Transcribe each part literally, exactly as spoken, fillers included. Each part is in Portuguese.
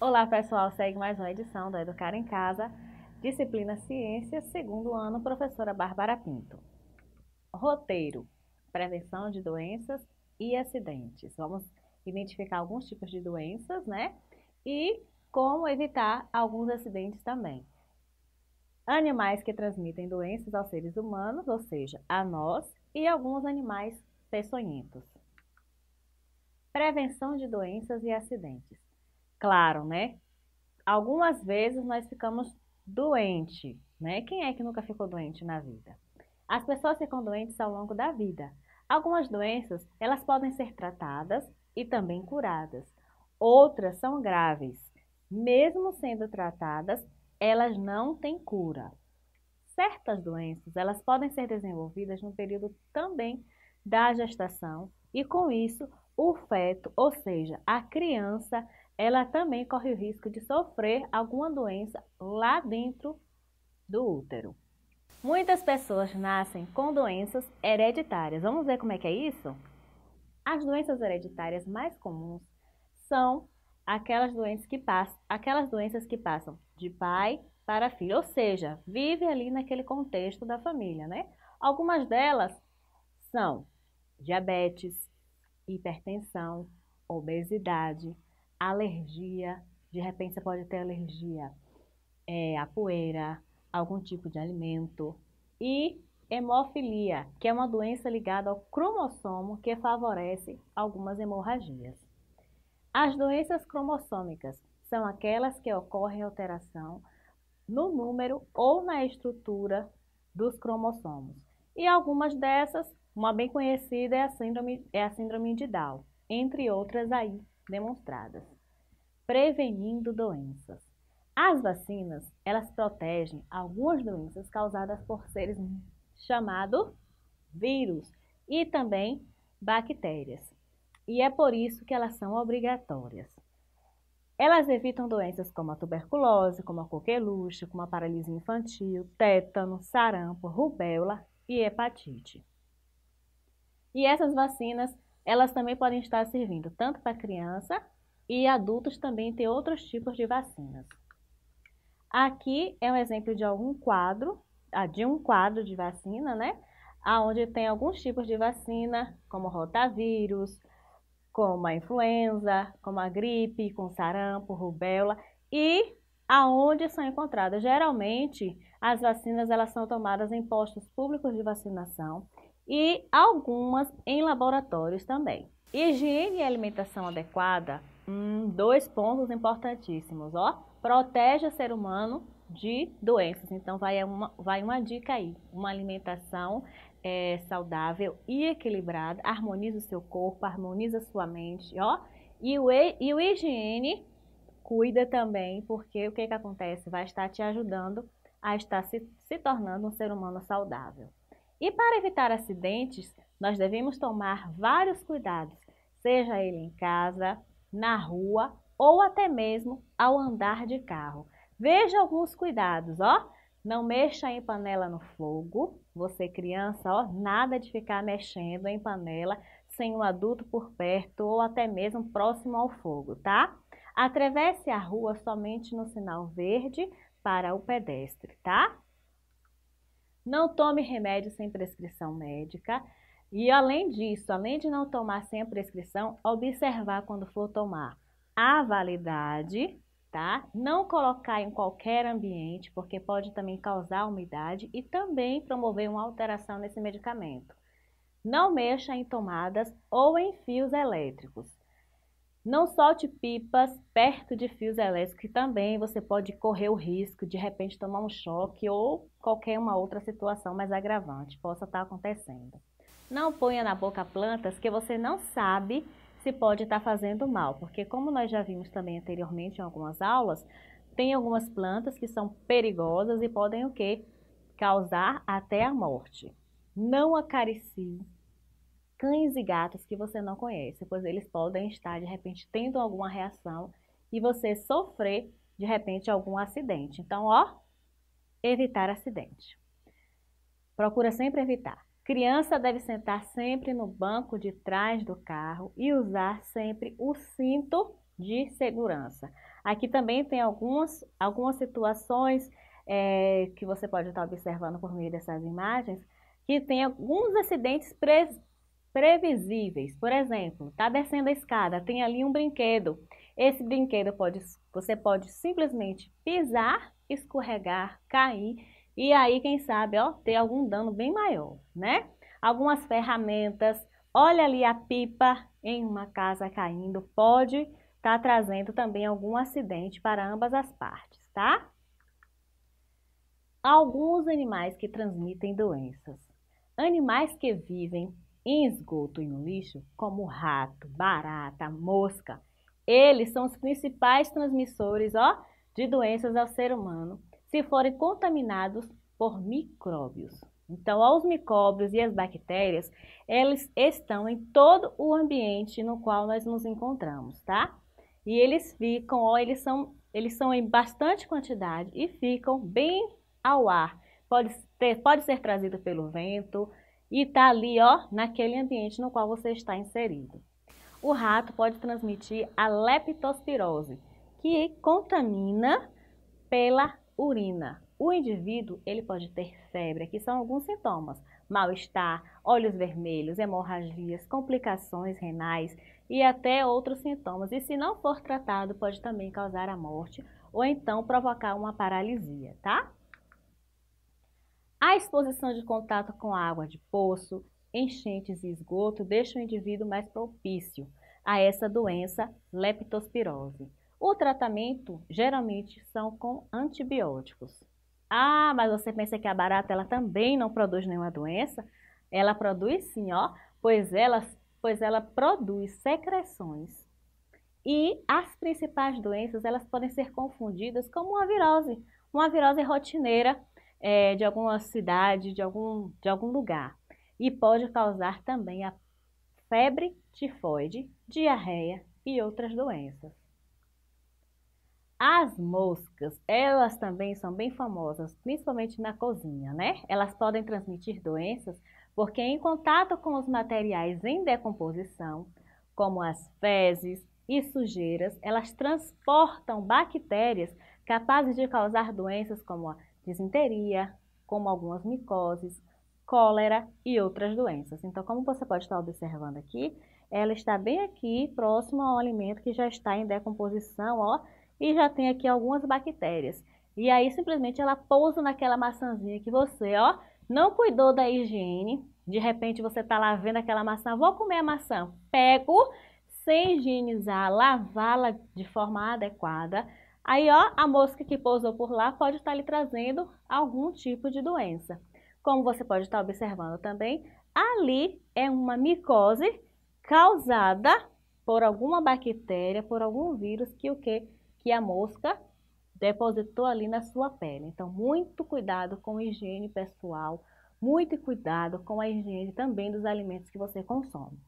Olá pessoal, segue mais uma edição do Educar em Casa, disciplina Ciências, segundo ano, professora Bárbara Pinto. Roteiro, prevenção de doenças e acidentes. Vamos identificar alguns tipos de doenças, né? E como evitar alguns acidentes também. Animais que transmitem doenças aos seres humanos, ou seja, a nós, e alguns animais peçonhentos. Prevenção de doenças e acidentes. Claro, né? Algumas vezes nós ficamos doentes, né? Quem é que nunca ficou doente na vida? As pessoas ficam doentes ao longo da vida. Algumas doenças, elas podem ser tratadas e também curadas. Outras são graves. Mesmo sendo tratadas, elas não têm cura. Certas doenças, elas podem ser desenvolvidas no período também da gestação e com isso o feto, ou seja, a criança, ela também corre o risco de sofrer alguma doença lá dentro do útero. Muitas pessoas nascem com doenças hereditárias. Vamos ver como é que é isso? As doenças hereditárias mais comuns são aquelas doenças que passam, aquelas doenças que passam de pai para filho, ou seja, vive ali naquele contexto da família, né? Algumas delas são diabetes, hipertensão, obesidade, alergia, de repente você pode ter alergia é, à poeira, algum tipo de alimento, e hemofilia, que é uma doença ligada ao cromossomo que favorece algumas hemorragias. As doenças cromossômicas são aquelas que ocorrem alteração no número ou na estrutura dos cromossomos. E algumas dessas, uma bem conhecida é a síndrome, é a síndrome de Down, entre outras aí demonstradas. Prevenindo doenças. As vacinas, elas protegem algumas doenças causadas por seres chamados vírus e também bactérias. E é por isso que elas são obrigatórias. Elas evitam doenças como a tuberculose, como a coqueluche, como a paralisia infantil, tétano, sarampo, rubéola e hepatite. E essas vacinas, elas também podem estar servindo tanto para criança e adultos também tem outros tipos de vacinas. Aqui é um exemplo de algum quadro, de um quadro de vacina, né? Onde tem alguns tipos de vacina, como rotavírus, como a influenza, como a gripe, com sarampo, rubéola, e aonde são encontradas. Geralmente, as vacinas elas são tomadas em postos públicos de vacinação e algumas em laboratórios também. Higiene e alimentação adequada, hum, dois pontos importantíssimos, ó. Protege o ser humano de doenças. Então, vai uma, vai uma dica aí, uma alimentação É, saudável e equilibrada, harmoniza o seu corpo, harmoniza a sua mente, ó. E o, e o higiene cuida também, porque o que que acontece? Vai estar te ajudando a estar se, se tornando um ser humano saudável. E para evitar acidentes, nós devemos tomar vários cuidados, seja ele em casa, na rua ou até mesmo ao andar de carro. Veja alguns cuidados, ó. Não mexa em panela no fogo. Você criança, ó, nada de ficar mexendo em panela sem um adulto por perto ou até mesmo próximo ao fogo, tá? Atravesse a rua somente no sinal verde para o pedestre, tá? Não tome remédio sem prescrição médica. E além disso, além de não tomar sem a prescrição, observar quando for tomar a validade, tá? Não colocar em qualquer ambiente, porque pode também causar umidade e também promover uma alteração nesse medicamento. Não mexa em tomadas ou em fios elétricos. Não solte pipas perto de fios elétricos, que também você pode correr o risco de, de repente tomar um choque ou qualquer uma outra situação mais agravante possa estar acontecendo. Não ponha na boca plantas que você não sabe se pode estar fazendo mal, porque como nós já vimos também anteriormente em algumas aulas, tem algumas plantas que são perigosas e podem o quê? Causar até a morte. Não acaricie cães e gatos que você não conhece, pois eles podem estar de repente tendo alguma reação e você sofrer de repente algum acidente. Então, ó, evitar acidente. Procura sempre evitar. Criança deve sentar sempre no banco de trás do carro e usar sempre o cinto de segurança. Aqui também tem algumas, algumas situações é, que você pode estar observando por meio dessas imagens, que tem alguns acidentes pre previsíveis. Por exemplo, está descendo a escada, tem ali um brinquedo. Esse brinquedo pode, você pode simplesmente pisar, escorregar, cair, e aí, quem sabe, ó, ter algum dano bem maior, né? Algumas ferramentas, olha ali a pipa em uma casa caindo, pode estar trazendo também algum acidente para ambas as partes, tá? Alguns animais que transmitem doenças. Animais que vivem em esgoto e no lixo, como rato, barata, mosca, eles são os principais transmissores, ó, de doenças ao ser humano, se forem contaminados por micróbios. Então, ó, os micróbios e as bactérias, eles estão em todo o ambiente no qual nós nos encontramos, tá? E eles ficam, ó, eles são, eles são em bastante quantidade e ficam bem ao ar. Pode ter, pode ser trazido pelo vento e tá ali, ó, naquele ambiente no qual você está inserido. O rato pode transmitir a leptospirose, que contamina pela urina. O indivíduo, ele pode ter febre, aqui são alguns sintomas: mal-estar, olhos vermelhos, hemorragias, complicações renais e até outros sintomas. E se não for tratado, pode também causar a morte ou então provocar uma paralisia, tá? A exposição de contato com água de poço, enchentes e esgoto deixa o indivíduo mais propício a essa doença leptospirose. O tratamento geralmente são com antibióticos. Ah, mas você pensa que a barata ela também não produz nenhuma doença? Ela produz sim, ó, pois ela, pois ela produz secreções. E as principais doenças elas podem ser confundidas como uma virose, uma virose rotineira é, de alguma cidade, de algum, de algum lugar. E pode causar também a febre tifoide, diarreia e outras doenças. As moscas, elas também são bem famosas, principalmente na cozinha, né? Elas podem transmitir doenças porque em contato com os materiais em decomposição, como as fezes e sujeiras, elas transportam bactérias capazes de causar doenças como a disenteria, como algumas micoses, cólera e outras doenças. Então, como você pode estar observando aqui, ela está bem aqui, próximo ao alimento que já está em decomposição, ó, e já tem aqui algumas bactérias. E aí, simplesmente, ela pousa naquela maçãzinha que você, ó, não cuidou da higiene. De repente, você tá lá vendo aquela maçã, vou comer a maçã. Pego, sem higienizar, lavá-la de forma adequada. Aí, ó, a mosca que pousou por lá pode estar lhe trazendo algum tipo de doença. Como você pode estar observando também, ali é uma micose causada por alguma bactéria, por algum vírus que o quê? Que a mosca depositou ali na sua pele. Então, muito cuidado com a higiene pessoal, muito cuidado com a higiene também dos alimentos que você consome.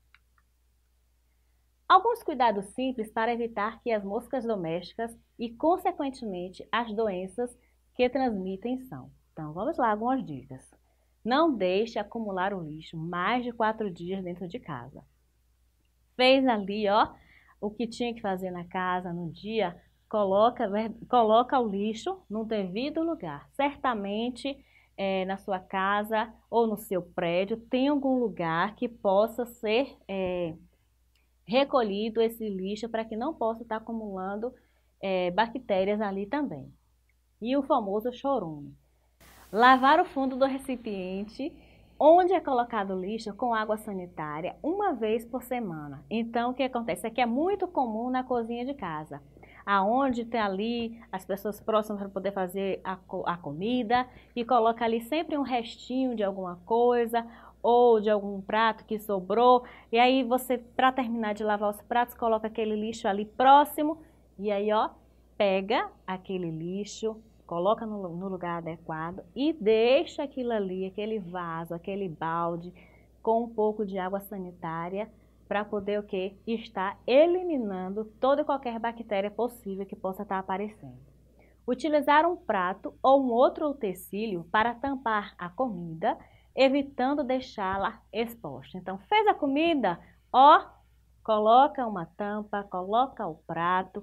Alguns cuidados simples para evitar que as moscas domésticas e, consequentemente, as doenças que transmitem são. Então, vamos lá, algumas dicas. Não deixe acumular o lixo mais de quatro dias dentro de casa. Fez ali, ó, o que tinha que fazer na casa no dia, coloca, coloca o lixo no devido lugar. Certamente, é, na sua casa ou no seu prédio, tem algum lugar que possa ser é, recolhido esse lixo para que não possa estar acumulando é, bactérias ali também. E o famoso chorume. Lavar o fundo do recipiente onde é colocado o lixo com água sanitária uma vez por semana. Então, o que acontece? Isso aqui é muito comum na cozinha de casa, aonde tem ali as pessoas próximas para poder fazer a, a comida e coloca ali sempre um restinho de alguma coisa ou de algum prato que sobrou. E aí você, para terminar de lavar os pratos, coloca aquele lixo ali próximo e aí, ó, pega aquele lixo, coloca no, no lugar adequado e deixa aquilo ali, aquele vaso, aquele balde com um pouco de água sanitária para poder o quê? Estar eliminando toda e qualquer bactéria possível que possa estar aparecendo. Utilizar um prato ou um outro utensílio para tampar a comida, evitando deixá-la exposta. Então, fez a comida, ó, coloca uma tampa, coloca o prato.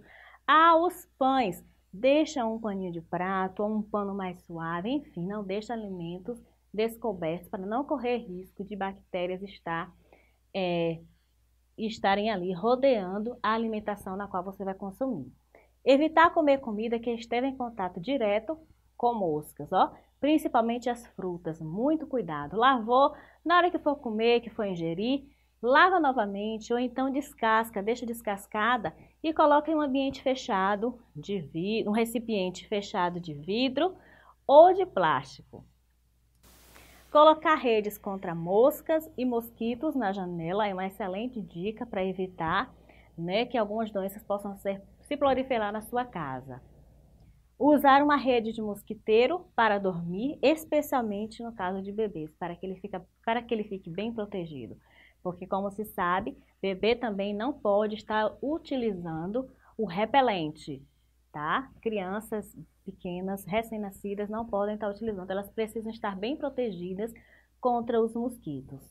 Aos pães, deixa um paninho de prato ou um pano mais suave, enfim, não deixa alimentos descobertos para não correr risco de bactérias estar, é, estarem ali rodeando a alimentação na qual você vai consumir. Evitar comer comida que esteja em contato direto com moscas, ó, principalmente as frutas, muito cuidado. Lavou, na hora que for comer, que for ingerir, lava novamente ou então descasca, deixa descascada e coloca em um ambiente fechado de vidro, um recipiente fechado de vidro ou de plástico. Colocar redes contra moscas e mosquitos na janela é uma excelente dica para evitar, né, que algumas doenças possam ser, se proliferar na sua casa. Usar uma rede de mosquiteiro para dormir, especialmente no caso de bebês, para que ele, fica, para que ele fique bem protegido. Porque, como se sabe, bebê também não pode estar utilizando o repelente, tá? Crianças pequenas, recém-nascidas, não podem estar utilizando. Elas precisam estar bem protegidas contra os mosquitos.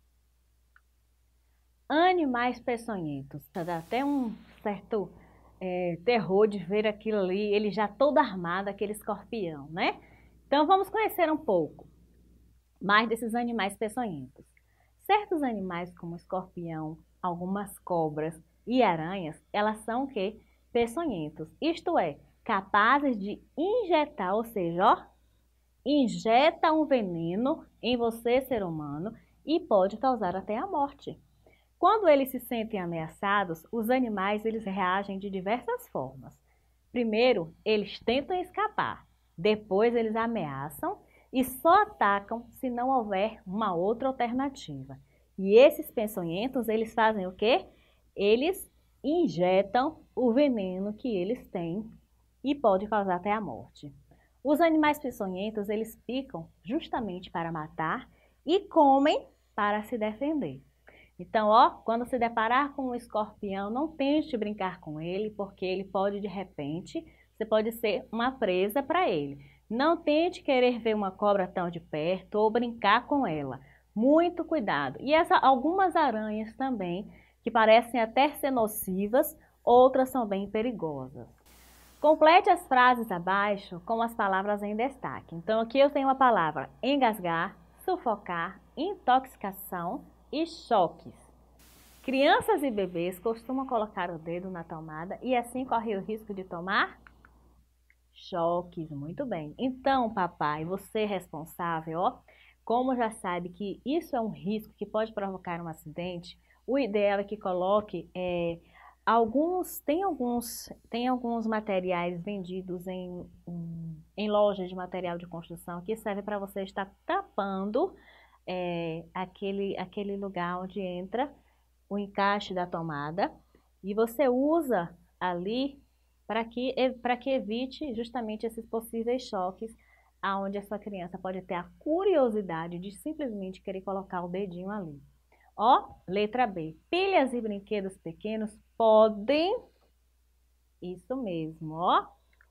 Animais peçonhentos. Dá até um certo é, terror de ver aquilo ali, ele já todo armado, aquele escorpião, né? Então, vamos conhecer um pouco mais desses animais peçonhentos. Certos animais, como escorpião, algumas cobras e aranhas, elas são o quê? Peçonhentos. Isto é, capazes de injetar, ou seja, ó, injeta um veneno em você, ser humano, e pode causar até a morte. Quando eles se sentem ameaçados, os animais eles reagem de diversas formas. Primeiro, eles tentam escapar. Depois, eles ameaçam e só atacam se não houver uma outra alternativa. E esses peçonhentos, eles fazem o quê? Eles injetam o veneno que eles têm e pode causar até a morte. Os animais peçonhentos, eles picam justamente para matar e comem para se defender. Então, ó, quando se deparar com um escorpião, não tente brincar com ele, porque ele pode, de repente, você pode ser uma presa para ele. Não tente querer ver uma cobra tão de perto ou brincar com ela. Muito cuidado. E essa, algumas aranhas também, que parecem até ser nocivas, outras são bem perigosas. Complete as frases abaixo com as palavras em destaque. Então, aqui eu tenho a palavra engasgar, sufocar, intoxicação e choques. Crianças e bebês costumam colocar o dedo na tomada e assim corre o risco de tomar choques. Muito bem. Então, papai, você é responsável, ó, como já sabe que isso é um risco que pode provocar um acidente, o ideal é que coloque é, alguns, tem alguns, tem alguns materiais vendidos em, em, em lojas de material de construção que serve para você estar tampando é, aquele, aquele lugar onde entra o encaixe da tomada e você usa ali para que, para que evite justamente esses possíveis choques aonde a sua criança pode ter a curiosidade de simplesmente querer colocar o dedinho ali. Ó, letra B. Pilhas e brinquedos pequenos podem, isso mesmo, ó,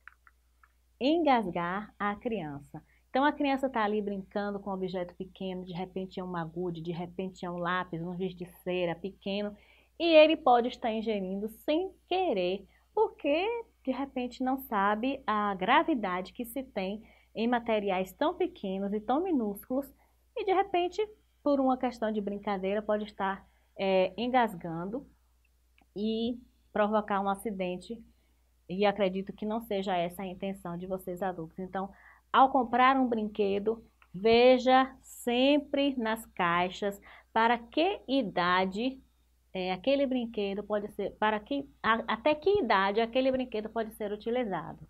engasgar a criança. Então, a criança está ali brincando com um objeto pequeno, de repente é um agude, de repente é um lápis, um giz de cera pequeno, e ele pode estar ingerindo sem querer, porque de repente não sabe a gravidade que se tem em materiais tão pequenos e tão minúsculos, e de repente, por uma questão de brincadeira, pode estar é, engasgando e provocar um acidente, e acredito que não seja essa a intenção de vocês adultos. Então, ao comprar um brinquedo, veja sempre nas caixas para que idade é, aquele brinquedo pode ser, para que, a, até que idade aquele brinquedo pode ser utilizado.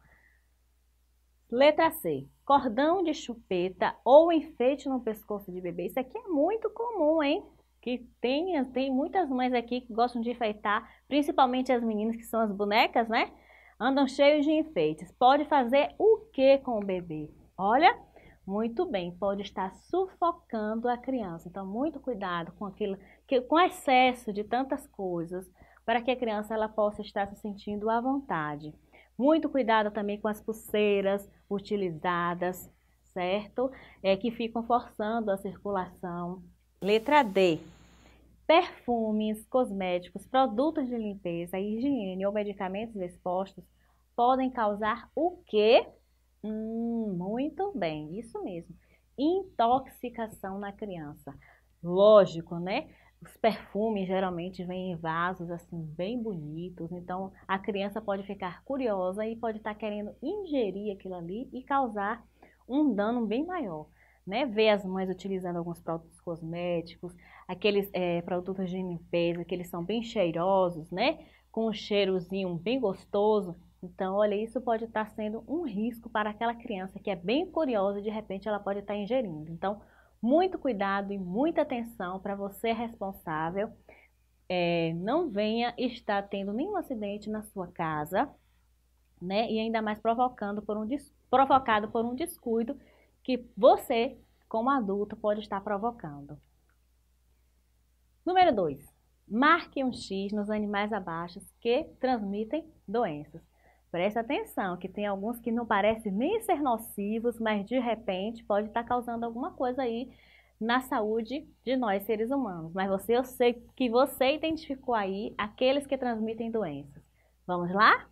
Letra C. Cordão de chupeta ou enfeite no pescoço de bebê. Isso aqui é muito comum, hein? Que tem, tem muitas mães aqui que gostam de enfeitar, principalmente as meninas que são as bonecas, né? Andam cheios de enfeites. Pode fazer o que com o bebê? Olha, muito bem, pode estar sufocando a criança. Então, muito cuidado com aquilo, que, com excesso de tantas coisas, para que a criança ela possa estar se sentindo à vontade. Muito cuidado também com as pulseiras utilizadas, certo? É, que ficam forçando a circulação. Letra D. Perfumes, cosméticos, produtos de limpeza, higiene ou medicamentos expostos podem causar o quê? Hum, muito bem, isso mesmo. Intoxicação na criança. Lógico, né? Os perfumes geralmente vêm em vasos assim bem bonitos, então a criança pode ficar curiosa e pode estar querendo ingerir aquilo ali e causar um dano bem maior, né? Ver as mães utilizando alguns produtos cosméticos, aqueles é, produtos de limpeza que eles são bem cheirosos, né? Com um cheirozinho bem gostoso. Então, olha, isso pode estar sendo um risco para aquela criança que é bem curiosa e de repente ela pode estar ingerindo. Então, muito cuidado e muita atenção para você responsável. É, não venha estar tendo nenhum acidente na sua casa, né? E ainda mais provocando por um, provocado por um descuido que você, como adulto, pode estar provocando. Número dois. Marque um X nos animais abaixo que transmitem doenças. Preste atenção, que tem alguns que não parecem nem ser nocivos, mas de repente pode estar causando alguma coisa aí na saúde de nós seres humanos. Mas você, eu sei que você identificou aí aqueles que transmitem doenças. Vamos lá?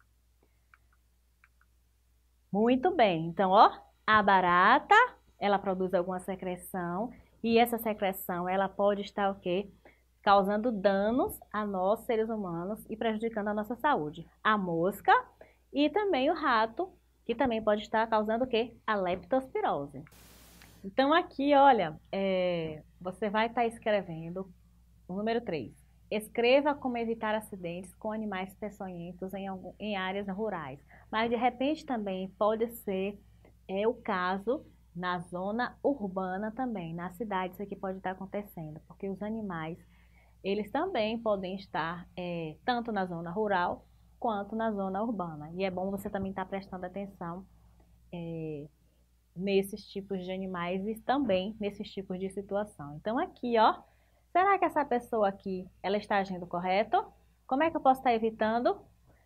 Muito bem. Então, ó, a barata, ela produz alguma secreção e essa secreção, ela pode estar o quê? Causando danos a nós, seres humanos, e prejudicando a nossa saúde. A mosca e também o rato, que também pode estar causando o quê? A leptospirose. Então, aqui, olha, é, você vai estar escrevendo o número três. Escreva como evitar acidentes com animais peçonhentos em, algum, em áreas rurais. Mas, de repente, também pode ser é, o caso na zona urbana também, na cidade, isso aqui pode estar acontecendo, porque os animais eles também podem estar é, tanto na zona rural quanto na zona urbana. E é bom você também estar prestando atenção é, nesses tipos de animais e também nesses tipos de situação. Então aqui, ó, será que essa pessoa aqui, ela está agindo correto? Como é que eu posso estar evitando?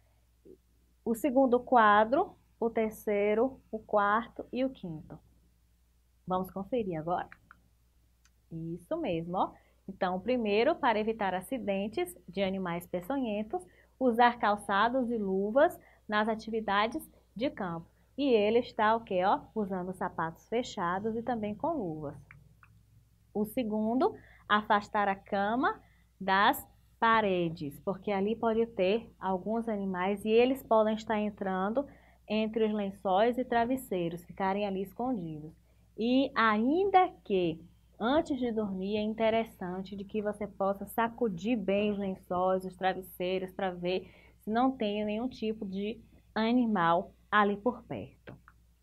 O segundo quadro, o terceiro, o quarto e o quinto. Vamos conferir agora? Isso mesmo, ó. Então, primeiro, para evitar acidentes de animais peçonhentos, usar calçados e luvas nas atividades de campo. E ele está o quê, ó? Usando sapatos fechados e também com luvas. O segundo, afastar a cama das paredes, porque ali pode ter alguns animais e eles podem estar entrando entre os lençóis e travesseiros, ficarem ali escondidos. E ainda que antes de dormir, é interessante de que você possa sacudir bem os lençóis, os travesseiros, para ver se não tem nenhum tipo de animal ali por perto.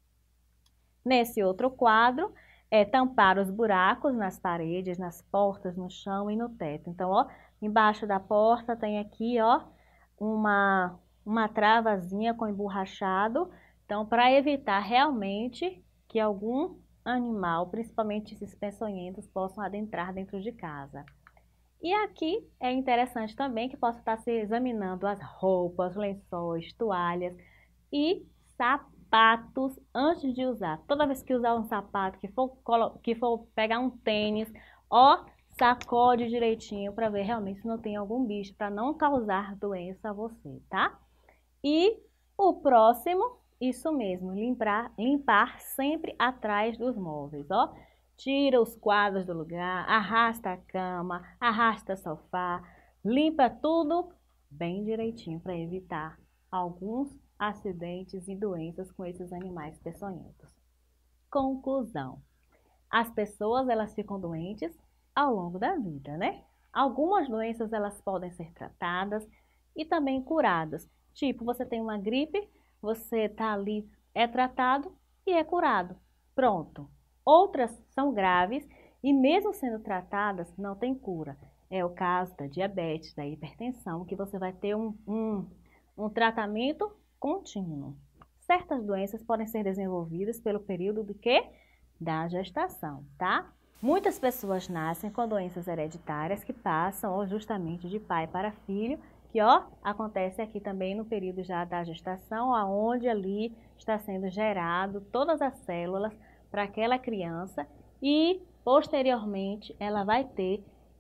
Nesse outro quadro, é tampar os buracos nas paredes, nas portas, no chão e no teto. Então, ó, embaixo da porta tem aqui, ó, uma, uma travazinha com emborrachado. Então, para evitar realmente que algum animal, principalmente esses peçonhentos, possam adentrar dentro de casa. E aqui é interessante também que possa estar se examinando as roupas, lençóis, toalhas e sapatos antes de usar. Toda vez que usar um sapato, que for, que for pegar um tênis, ó, sacode direitinho para ver realmente se não tem algum bicho, para não causar doença a você, tá? E o próximo... Isso mesmo, limpar, limpar sempre atrás dos móveis, ó. Tira os quadros do lugar, arrasta a cama, arrasta o sofá, limpa tudo bem direitinho para evitar alguns acidentes e doenças com esses animais peçonhentos. Conclusão. As pessoas, elas ficam doentes ao longo da vida, né? Algumas doenças, elas podem ser tratadas e também curadas. Tipo, você tem uma gripe, você está ali, é tratado e é curado. Pronto. Outras são graves e mesmo sendo tratadas, não tem cura. É o caso da diabetes, da hipertensão, que você vai ter um, um, um tratamento contínuo. Certas doenças podem ser desenvolvidas pelo período do quê? Da gestação, tá? Muitas pessoas nascem com doenças hereditárias que passam justamente de pai para filho, que ó, acontece aqui também no período já da gestação, aonde ali está sendo gerado todas as células para aquela criança e posteriormente ela vai ter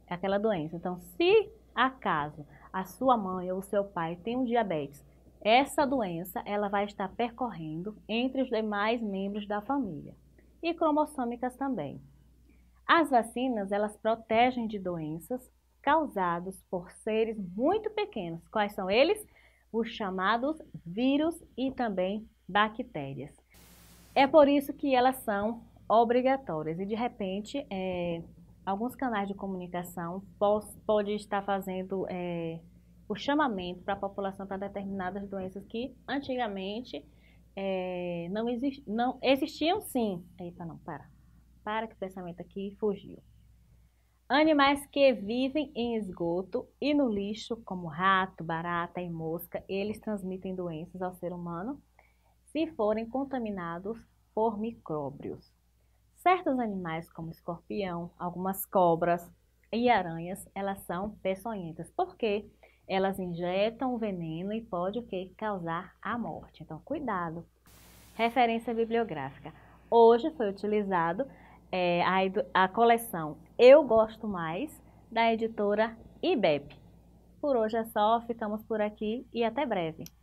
aquela doença. Então, se acaso a sua mãe ou o seu pai tem um diabetes, essa doença ela vai estar percorrendo entre os demais membros da família e cromossômicas também. As vacinas, elas protegem de doenças causadas por seres muito pequenos. Quais são eles? Os chamados vírus e também bactérias. É por isso que elas são obrigatórias e de repente é, alguns canais de comunicação podem estar fazendo é, o chamamento para a população para determinadas doenças que antigamente é, não, exist, não existiam sim. Eita, não, para. Para que o pensamento aqui fugiu. Animais que vivem em esgoto e no lixo, como rato, barata e mosca, eles transmitem doenças ao ser humano se forem contaminados por micróbios. Certos animais, como escorpião, algumas cobras e aranhas, elas são peçonhentas, porque elas injetam o veneno e pode o quê? Causar a morte. Então, cuidado. Referência bibliográfica. Hoje foi utilizado é, a, a coleção Eu Gosto Mais, da editora I B E P. Por hoje é só, ficamos por aqui e até breve.